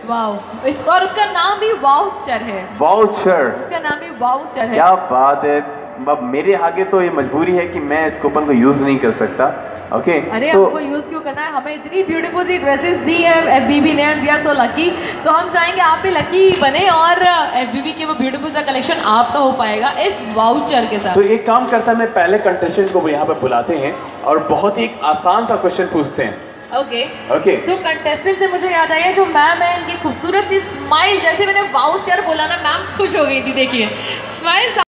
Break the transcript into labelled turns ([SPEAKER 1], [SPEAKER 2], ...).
[SPEAKER 1] Wow, इस और उसका नाम भी वाउचर है।
[SPEAKER 2] वाउचर,
[SPEAKER 1] उसका नाम भी वाउचर है।
[SPEAKER 2] क्या बात है। अब मेरे आगे तो ये मजबूरी है कि मैं इस कूपन को यूज नहीं कर सकता। ओके,
[SPEAKER 1] अरे
[SPEAKER 2] तो
[SPEAKER 1] हमको यूज क्यों करना है, हमें इतनी ब्यूटीफुल सी ड्रेसेस दी है एफबीबी ने and we are so lucky. So हम चाहेंगे आप भी लकी बने और एफबीबी के वो ब्यूटीफुल सा कलेक्शन आपका हो पाएगा इस वाउचर के साथ।
[SPEAKER 3] तो एक काम करता है, मैं पहले कंटेस्टेंट को यहाँ पे बुलाते हैं और बहुत ही एक आसान सा क्वेश्चन पूछते हैं।
[SPEAKER 1] ओके सो कंटेस्टेंट से मुझे याद आया जो मैम है, इनकी खूबसूरत सी स्माइल, जैसे मैंने वाउचर बोला ना मैम खुश हो गई थी। देखिए स्माइल